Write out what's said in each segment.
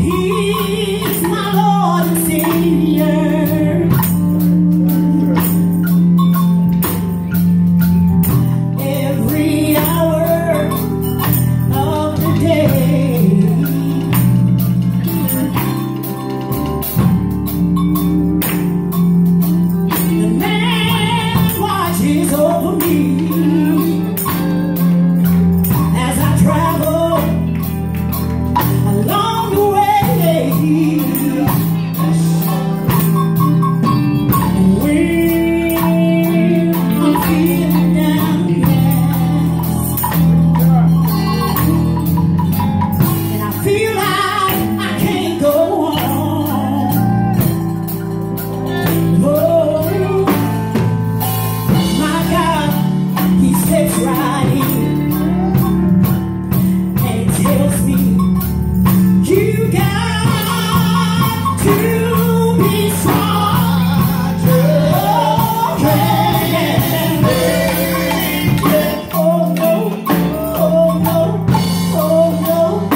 He's my Lord and Savior. Every hour of the day, the man watches over me as I travel along the way. And when I'm feeling down, yes, and I feel like I can't go on, oh, my God, He steps right in and He tells me, you got to be strong. Oh, yeah. Oh, no. Oh, no. Oh, no.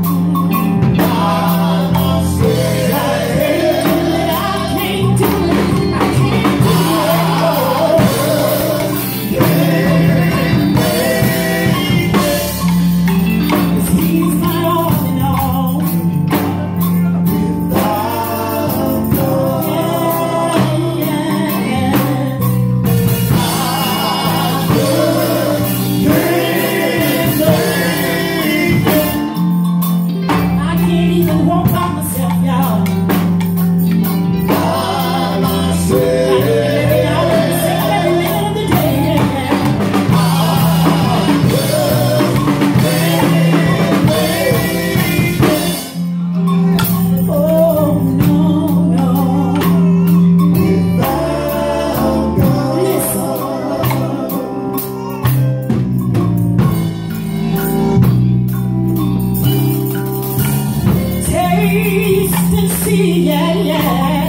I can't do it. I can't do it. 'Cause He's my all in all. I can't even walk by myself, y'all. By myself. Every hour, every minute of the day. Oh, no, no. Listen. Taste and see, yeah, yeah.